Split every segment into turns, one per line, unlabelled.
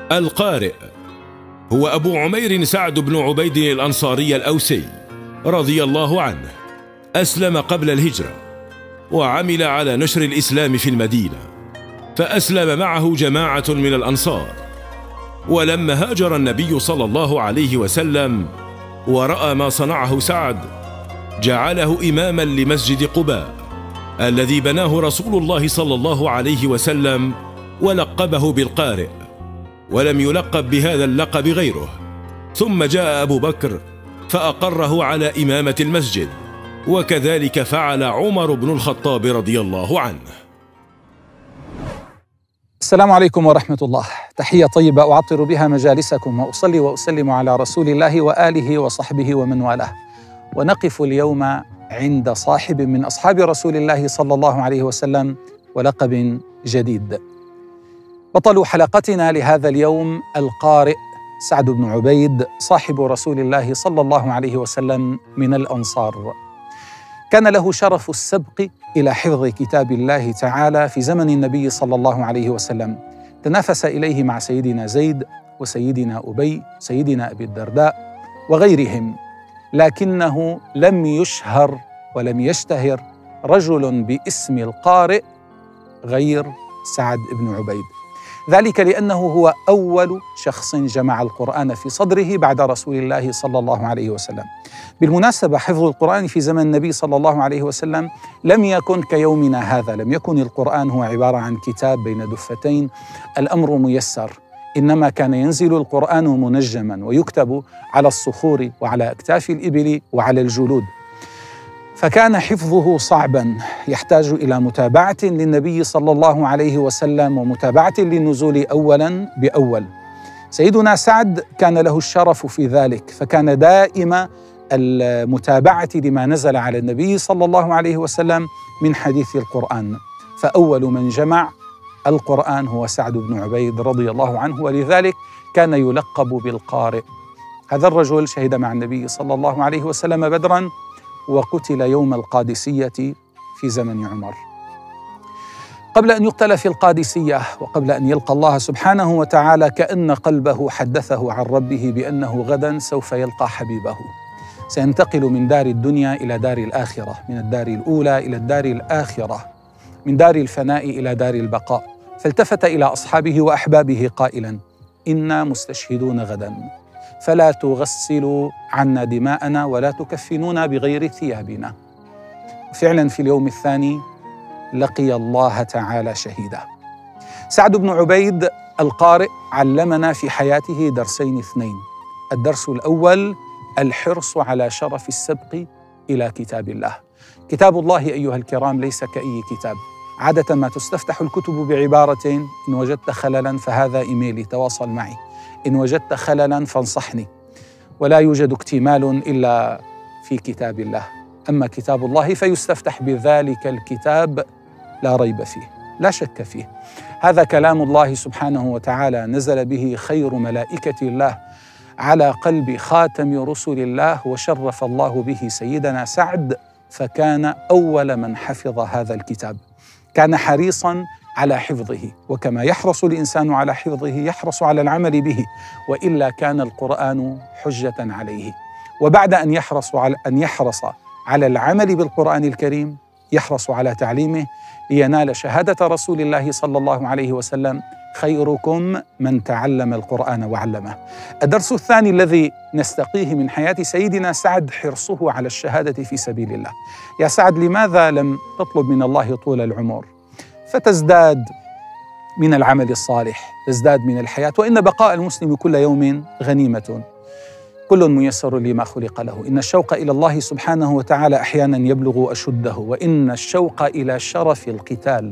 القارئ هو أبو عمير سعد بن عبيد الأنصاري الأوسي رضي الله عنه. أسلم قبل الهجرة وعمل على نشر الإسلام في المدينة، فأسلم معه جماعة من الأنصار. ولما هاجر النبي صلى الله عليه وسلم ورأى ما صنعه سعد، جعله إماما لمسجد قباء الذي بناه رسول الله صلى الله عليه وسلم، ولقبه بالقارئ، ولم يلقب بهذا اللقب غيره. ثم جاء أبو بكر فأقره على إمامة المسجد، وكذلك فعل عمر بن الخطاب رضي الله عنه.
السلام عليكم ورحمة الله. تحية طيبة أعطر بها مجالسكم، وأصلي وأسلم على رسول الله وآله وصحبه ومن والاه. ونقف اليوم عند صاحب من أصحاب رسول الله صلى الله عليه وسلم ولقب جديد. بطل حلقتنا لهذا اليوم القارئ سعد بن عبيد، صاحب رسول الله صلى الله عليه وسلم من الأنصار. كان له شرف السبق إلى حفظ كتاب الله تعالى في زمن النبي صلى الله عليه وسلم، تنافس إليه مع سيدنا زيد وسيدنا أبي، سيدنا أبي الدرداء وغيرهم، لكنه لم يشهر ولم يشتهر رجل باسم القارئ غير سعد بن عبيد، ذلك لأنه هو أول شخص جمع القرآن في صدره بعد رسول الله صلى الله عليه وسلم. بالمناسبة، حفظ القرآن في زمن النبي صلى الله عليه وسلم لم يكن كيومنا هذا، لم يكن القرآن هو عبارة عن كتاب بين دفتين الأمر ميسر، إنما كان ينزل القرآن منجما ويكتب على الصخور وعلى أكتاف الإبل وعلى الجلود، فكان حفظه صعبا، يحتاج إلى متابعة للنبي صلى الله عليه وسلم ومتابعة للنزول أولا بأول. سيدنا سعد كان له الشرف في ذلك، فكان دائما المتابعة لما نزل على النبي صلى الله عليه وسلم من حديث القرآن، فأول من جمع القرآن هو سعد بن عبيد رضي الله عنه، ولذلك كان يلقب بالقارئ. هذا الرجل شهد مع النبي صلى الله عليه وسلم بدرا، وقتل يوم القادسية في زمن عمر. قبل أن يقتل في القادسية وقبل أن يلقى الله سبحانه وتعالى، كأن قلبه حدثه عن ربه بأنه غدا سوف يلقى حبيبه، سينتقل من دار الدنيا إلى دار الآخرة، من الدار الأولى إلى الدار الآخرة، من دار الفناء إلى دار البقاء. فالتفت إلى أصحابه وأحبابه قائلا: إنا مستشهدون غدا، فلا تغسلوا عنا دماءنا ولا تكفنونا بغير ثيابنا. فعلا في اليوم الثاني لقي الله تعالى شهيدا. سعد بن عبيد القارئ علمنا في حياته درسين اثنين. الدرس الأول الحرص على شرف السبق إلى كتاب الله. كتاب الله أيها الكرام ليس كأي كتاب. عادة ما تستفتح الكتب بعبارة: إن وجدت خللا فهذا إيميلي، تواصل معي، إن وجدت خللا فانصحني. ولا يوجد اكتمال إلا في كتاب الله. أما كتاب الله فيستفتح بذلك الكتاب لا ريب فيه، لا شك فيه. هذا كلام الله سبحانه وتعالى، نزل به خير ملائكة الله على قلب خاتم رسل الله، وشرف الله به سيدنا سعد، فكان أول من حفظ هذا الكتاب. كان حريصاً على حفظه، وكما يحرص الإنسان على حفظه يحرص على العمل به، وإلا كان القرآن حجة عليه. وبعد أن يحرص على العمل بالقرآن الكريم، يحرص على تعليمه لينال شهادة رسول الله صلى الله عليه وسلم: خيركم من تعلم القرآن وعلمه. الدرس الثاني الذي نستقيه من حياة سيدنا سعد حرصه على الشهادة في سبيل الله. يا سعد، لماذا لم تطلب من الله طول العمر فتزداد من العمل الصالح، تزداد من الحياة؟ وإن بقاء المسلم كل يوم غنيمة، كل ميسر لما خلق له. إن الشوق إلى الله سبحانه وتعالى أحيانا يبلغ أشده، وإن الشوق إلى شرف القتال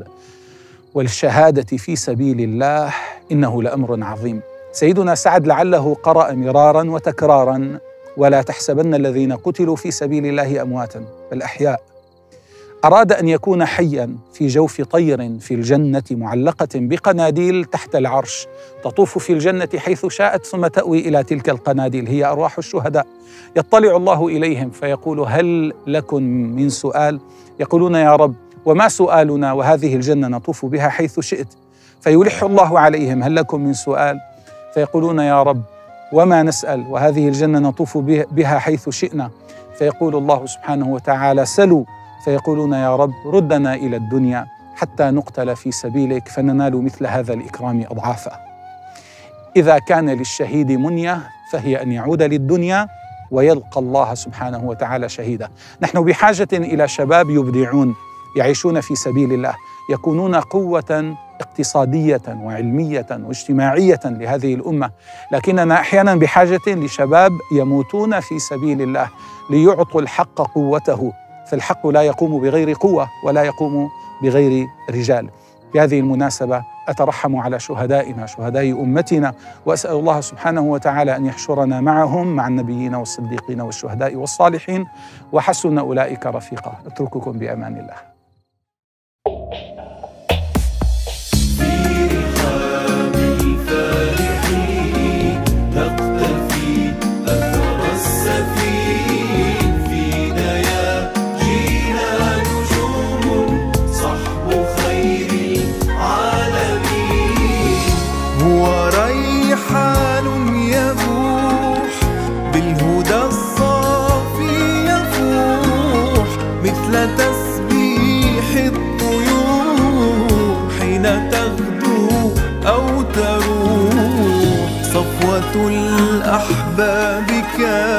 والشهادة في سبيل الله إنه لأمر عظيم. سيدنا سعد لعله قرأ مرارا وتكرارا: ولا تحسبن الذين قتلوا في سبيل الله أمواتا بل أحياء. أراد أن يكون حياً في جوف طير في الجنة معلقة بقناديل تحت العرش، تطوف في الجنة حيث شاءت ثم تأوي إلى تلك القناديل، هي أرواح الشهداء. يطلع الله إليهم فيقول: هل لكم من سؤال؟ يقولون: يا رب، وما سؤالنا وهذه الجنة نطوف بها حيث شئت. فيلح الله عليهم: هل لكم من سؤال؟ فيقولون يا رب وما نسأل وهذه الجنة نطوف بها حيث شئنا، فيقول الله سبحانه وتعالى سلوا، فيقولون يا رب ردنا إلى الدنيا حتى نقتل في سبيلك فننال مثل هذا الإكرام أضعافا. إذا كان للشهيد منية فهي أن يعود للدنيا ويلقى الله سبحانه وتعالى شهيدا. نحن بحاجة إلى شباب يبدعون يعيشون في سبيل الله، يكونون قوة اقتصادية وعلمية واجتماعية لهذه الأمة، لكننا أحيانا بحاجة لشباب يموتون في سبيل الله ليعطوا الحق قوته، فالحق لا يقوم بغير قوة ولا يقوم بغير رجال. بهذه المناسبة أترحم على شهدائنا شهداء أمتنا، وأسأل الله سبحانه وتعالى أن يحشرنا معهم مع النبيين والصديقين والشهداء والصالحين، وحسن أولئك رفيقا. أترككم بأمان الله.
تسبيح الطيور حين تغدو أو تروح، صفوة الأحباب كانت